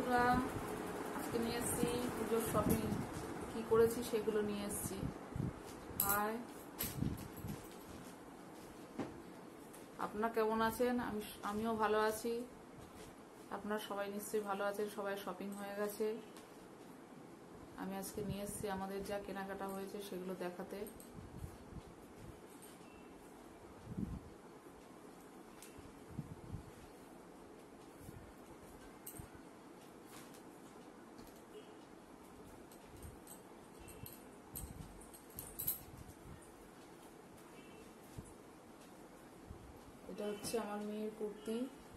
বন্ধুরা, আজকে নিয়ে এসেছি পুজোর শপিং কি করেছি সেগুলো নিয়ে এসেছি। হাই, আপনারা কেমন আছেন? আমিও ভালো আছি। আপনারা সবাই নিশ্চয়ই ভালো আছেন। সবাই শপিং হয়ে গেছে। আমি আজকে নিয়ে এসেছি আমাদের যা কেনাকাটা হয়েছে সেগুলো দেখাতে। এটা হচ্ছে আমার মেয়ের কুর্তি।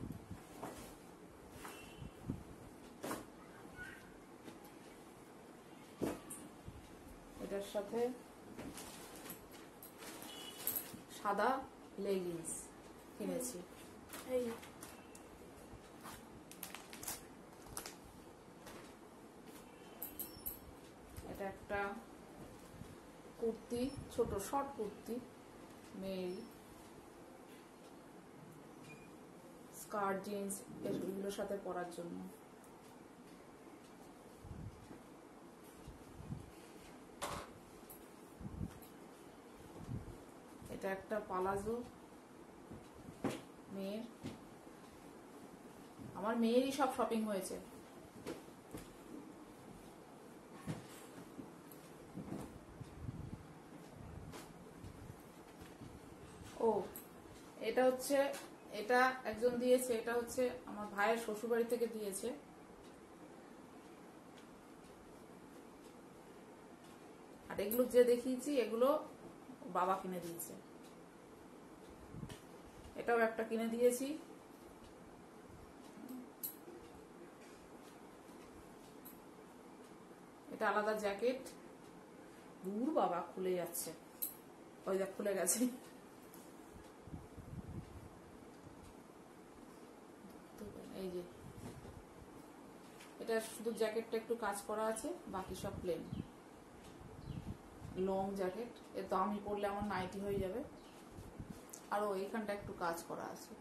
এটার সাথে সাদা লেগিংস কিনেছি। এটা একটা কুর্তি, ছোট শর্ট কুর্তি মেয়ের, স্কার্ট জিন্স এগুলোর সাথে পরার জন্য। এটা একটা পালাজো মেয়ের। আমার মেয়েরই সব শপিং হয়েছে। ও, এটা হচ্ছে, এটা একজন দিয়েছে। এটা হচ্ছে আমার ভাইয়ের শ্বশুরবাড়ি থেকে দিয়েছে। আর এগুলো যে দেখিয়েছি এগুলো বাবা কিনে দিয়েছে। এটাও একটা কিনে দিয়েছি। এটা আলাদা জ্যাকেট। দূর বাবা, খুলে যাচ্ছে। ওই দেখ, খুলে গেছে। এই যে এটা শুধু জ্যাকেটটা একটু কাজ করা আছে, বাকি সব প্লেন। Long jacket. এর তো আমি পরলে আমার নাইটি হয়ে যাবে। আর এইখানটা একটু কাজ করা আছে।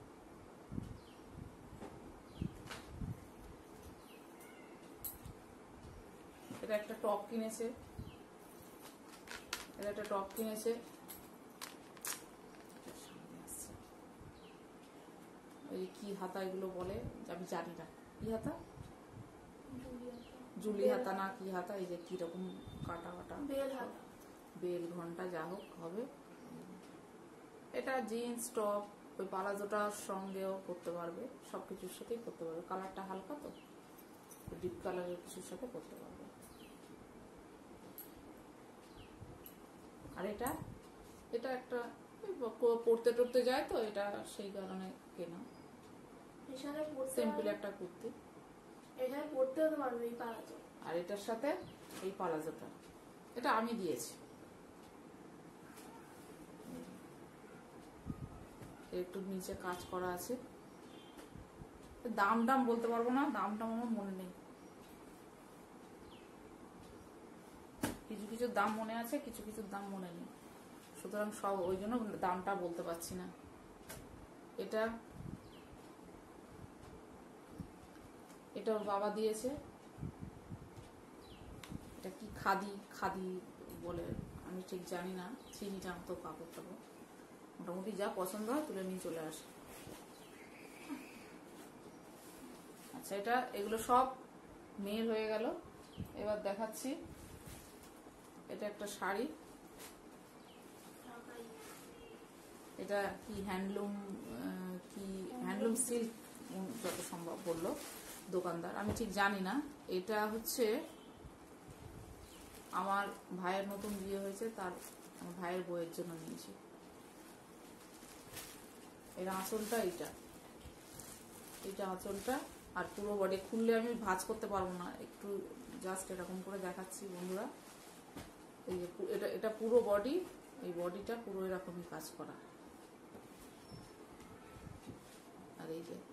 এটা একটা টপ কিনেছে। এটা একটা টপ কিনেছে। ওই কি হাতা এগুলো বলে আমি জানি না। কি হাতা? জুলি হাতা না কি হাতা? এই যে কিরকম কাটা কাটা, বেল ঘন্টা যা হোক হবে। এটা জিন্স টপ, ওই পালাজোটার সঙ্গেও পরতে পারবে, সবকিছুর সাথেই পরতে পারবে। কালারটা হালকা তো, ডিপ কালারের কিছুর সাথে পরতে পারবে। আর এটা এটা একটা পড়তে টরতে যায় তো, এটা সেই কারণে কেনা। সিম্পল একটা কুর্তি। এখানে পড়তে হতে পারবে এই পালাজো। আর এটার সাথে এই পালাজোটা, এটা আমি দিয়েছি। একটু নিচে কাজ করা আছে। দাম বলতে পারবো না, দামটা আমার মনে নেই। কিছু কিছু দাম মনে আছে, কিছু কিছু দাম মনে নেই, সুতরাং সব ওই জন্য দামটা বলতে পারছি না। এটা ওর বাবা দিয়েছে। এটা কি খাদি বলে আমি ঠিক জানি না, চিনি না তো কাপড় টাপড়। মোটামুটি যা পছন্দ হয় তুলে নিয়ে চলে আসে। আচ্ছা, এগুলো সব মেয়ের হয়ে গেল। এবার দেখাচ্ছি, এটা একটা শাড়ি। এটা কি হ্যান্ডলুম সিল্ক যত সম্ভব বললো দোকানদার, আমি ঠিক জানি না। এটা হচ্ছে আমার ভাইয়ের নতুন বিয়ে হয়েছে, তার আমার ভাইয়ের বউয়ের জন্য নিয়েছি। এর আঁচলটা এটা আঁচলটা। আর পুরো বডি খুললে আমি ভাঁজ করতে পারবো না, একটু জাস্ট এরকম করে দেখাচ্ছি বন্ধুরা। এই যে এটা পুরো বডি, এই বডিটা পুরো এরকমই কাজ করা। আর এই যে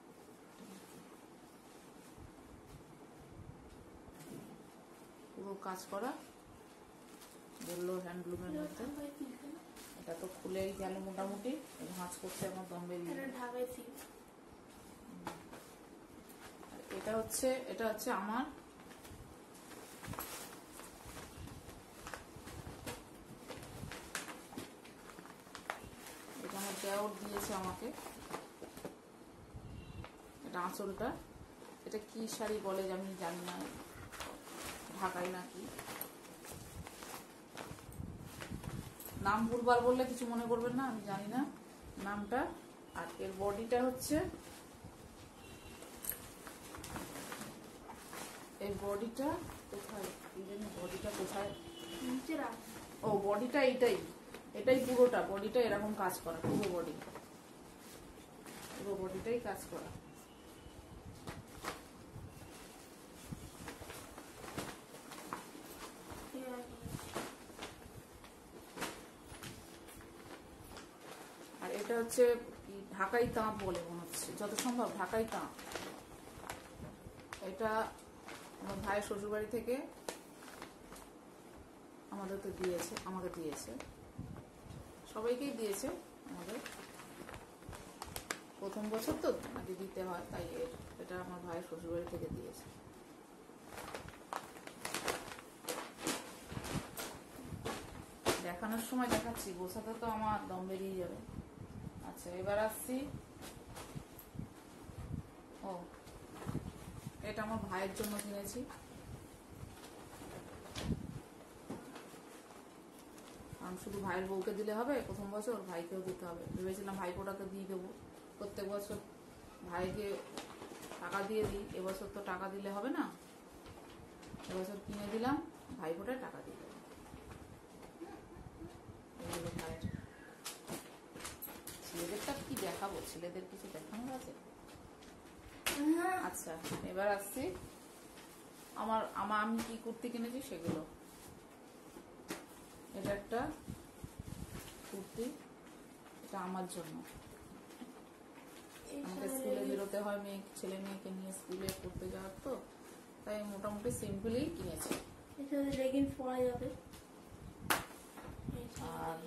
পুরো কাজ করা, বললো হ্যান্ডলুমের মধ্যে। এটা তো খুলেই গেল মোটামুটি, ভাঁজ করতে আমার দম বেরিয়ে। এটা হচ্ছে আমার এটা আমার দেওর দিয়েছে আমাকে। এটা আঁচলটা, এটা কি শাড়ি বলে আমি জানি না, ঢাকাই নাকি, নাম ভুলবার বললে কিছু মনে করবেন না, আমি জানি না নামটা। আর এর বডিটা হচ্ছে, এই বডিটা কোথায়, বডিটা কোথায়, ও বডিটা এটাই পুরোটা, বডিটা এরকম কাজ করা, পুরো বডিটাই কাজ করা। আর এটা হচ্ছে ঢাকাই তাঁত বলে মনে হচ্ছে, যত সম্ভব ঢাকাই তাঁত। এটা আমার ভাইয়ের শ্বশুরবাড়ি থেকে আমাকে দিয়েছে, সবাইকেই দিয়েছে আমাদের। প্রথম বছর তো নাকি দিতে হয়, তাই এটা আমার ভাইয়ের শ্বশুরবাড়ি থেকে দিয়েছে। দেখানোর সময় দেখাচ্ছি, গোছাতে তো আমার দম বেরিয়ে যাবে। আচ্ছা, এবার আসছি, ও এটা আমার ভাইয়ের জন্য কিনেছি। কারণ শুধু ভাইয়ের বউকে দিলে হবে, প্রথম বছর ভাইকেও দিতে হবে। ভেবেছিলাম ভাইপোটাকে দিয়ে দেবো, প্রত্যেক বছর ভাইকে টাকা দিয়ে দিই, এবছর তো টাকা দিলে হবে না, এবছর কিনে দিলাম, ভাইপোটায় টাকা দিয়ে দেবো। ভাইয়ের ছেলেদেরটা কি দেখাবো, ছেলেদের কিছু দেখানোর আছে? আচ্ছা, এবার আসছি আমি কি কুর্তি কিনেছি সেগুলো। এটা একটা কুর্তি, এটা আমার জন্য, আমাদের স্কুলে বেরোতে হয়, ছেলে মেয়েকে নিয়ে স্কুলে পড়তে যাওয়ার, তো তাই মোটামুটি সিম্পলই কিনেছি। আর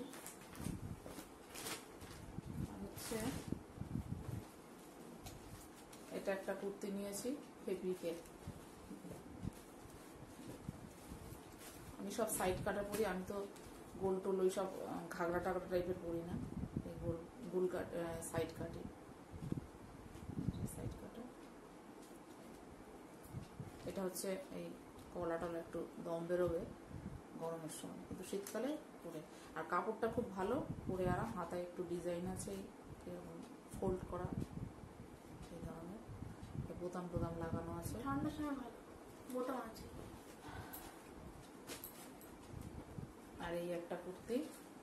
হচ্ছে এটা একটা কুর্তি নিয়েছি ফেব্রিকের। আমি সব সাইড কাটা পরি, আমি তো গোল টোল ওই সব ঘাগড়া টাগড়া টাইপের পরি না, এই গোল কাট, সাইড কাটি, সাইড কাটা। এটা হচ্ছে এই কলা টলা একটু দম বেরোবে গরমের সময়, কিন্তু শীতকালে পরে। আর কাপড়টা খুব ভালো, পরে আরাম, হাতায় একটু ডিজাইন আছে, এরকম ফোল্ড করা, এই ধরনের বোতাম টোতাম লাগানো আছে। ঠান্ডার সময় ভালো বোতাম আছে। আর এই একটা কুর্তি,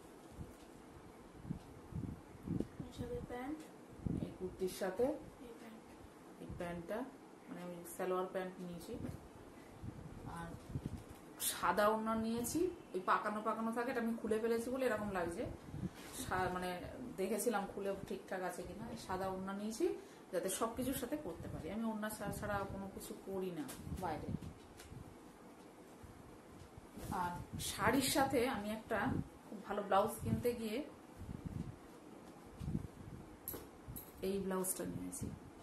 প্যান্ট, এই কুর্তির সাথে এই প্যান্টটা, মানে আমি সালোয়ার প্যান্ট নিয়েছি। আর সাদা ওড়না নিয়েছি, ওই পাকানো পাকানো থাকে, এটা আমি খুলে ফেলেছি বলে এরকম লাগছে, মানে দেখেছিলাম খুলে ঠিকঠাক আছে কিনা। সাদা ওড়না নিয়েছি যাতে সবকিছুর সাথে করতে পারি, আমি ওড়না ছাড়া কোনো কিছু করি না বাইরে। আর শাড়ির সাথে আমি একটা খুব ভালো ব্লাউজ কিনতে গিয়ে এই ব্লাউজটা নিয়েছি,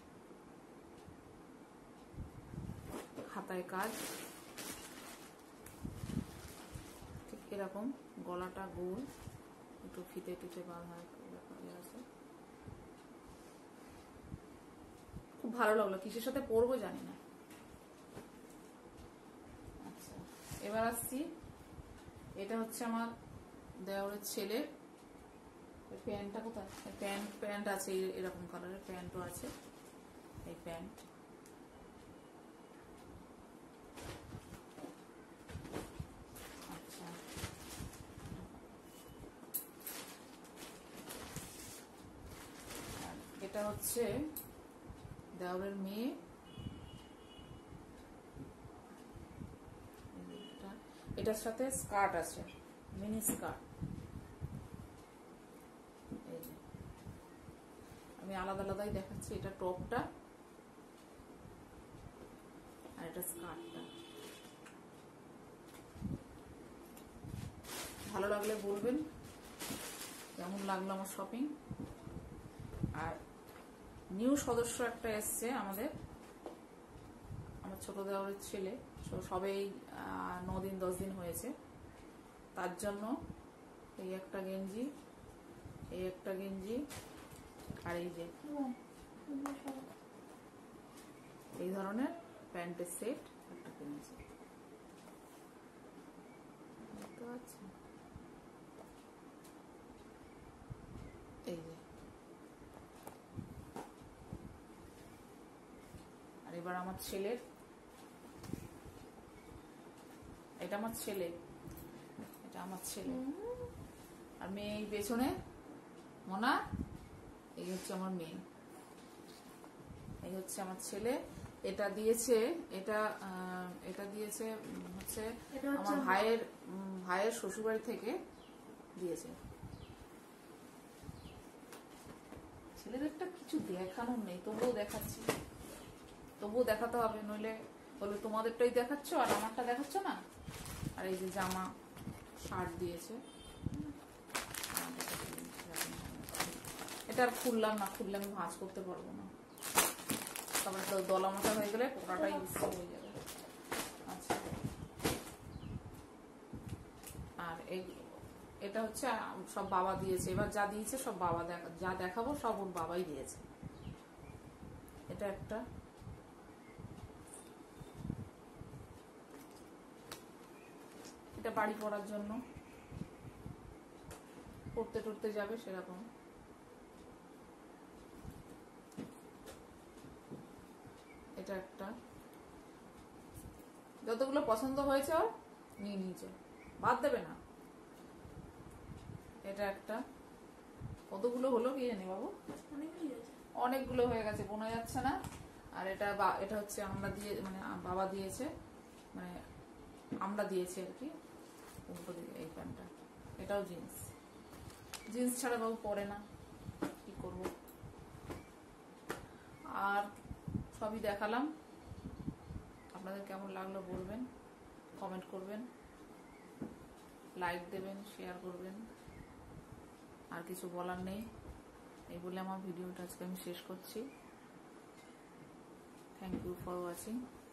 হাতায় কাজ, ঠিক এরকম, গলাটা গোল, একটু ফিতে টিতে বাঁধা আছে, খুব ভালো লাগলো। কিসের সাথে পরবো জানি না। আচ্ছা, এবার আসছি, এটা হচ্ছে আমার দেওরের ছেলে, প্যান্টটা কোথায়, প্যান্ট আছে এরকম কালারের প্যান্টও আছে, এই প্যান্ট। আচ্ছা, এটা হচ্ছে দেওরের মেয়ে, এটার সাথে স্কার্ট আছে, মিনি স্কার্ট। এই যে আমি আলাদা আলাদাই দেখাচ্ছি, এটা টপটা আর এটা স্কার্টটা। ভালো লাগলে বলবেন কেমন লাগলো আমার শপিং। আর নিউ সদস্য একটা এসছে আমাদের, আমার ছোট দেওরের ছেলে, সবেই 9 দিন 10 দিন হয়েছে, তার জন্য এই একটা গেঞ্জি, এই একটা গেঞ্জি, আর এই যে এই ধরনের প্যান্টের সেট একটা কিনেছি, দেখতে পাচ্ছেন? এই যে, আর এবার আমার ছেলের, এটা আমার ছেলে, এটা আমার ছেলে, আর মেয়ে এই পেছনে মোনা, এই হচ্ছে আমার মেয়ে, এই হচ্ছে আমার ছেলে। এটা দিয়েছে, এটা দিয়েছে হচ্ছে আমার ভাইয়ের শ্বশুরবাড়ি থেকে দিয়েছে। ছেলেদেরটা কিছু দেখানোর নেই, তবুও দেখাচ্ছি, তবুও দেখাতে হবে, নইলে বলে তোমাদেরটাই দেখাচ্ছ আর আমারটা দেখাচ্ছ না। আর এই যে জামা শার্ট দিয়েছে, এটা আর খুললাম না, খুললে আমি ভাঁজ করতে পারবো না, তারপরে দলা মোটা হয়ে গেলে পোড়াটাই বেশি হয়ে যাবে। আচ্ছা, আর এটা হচ্ছে সব বাবা দিয়েছে, এবার যা দিয়েছে সব বাবা, যা দেখাবো সব ওর বাবাই দিয়েছে। এটা একটা, এটা বাড়ি পড়ার জন্য, পড়তে টড়তে যাবে সেরকম। এটা একটা, যতগুলো পছন্দ হয়েছে ওর নিয়ে নিয়েছে, বাদ দেবে না। এটা একটা, কতগুলো হলো কি জানি বাবু, অনেকগুলো হয়ে গেছে, বোনা যাচ্ছে না। আর এটা হচ্ছে আমরা দিয়ে, মানে বাবা দিয়েছে, মানে আমরা দিয়েছি আর কি, উল্টো দিকে এই প্যান্টটা, এটাও জিন্স ছাড়া বাবু পরে না, কি করব। আর সবই দেখালাম, আপনাদের কেমন লাগলো বলবেন, কমেন্ট করবেন, লাইক দেবেন, শেয়ার করবেন। আর কিছু বলার নেই, এই বলে আমার ভিডিওটা আজকে আমি শেষ করছি। Thank you for watching.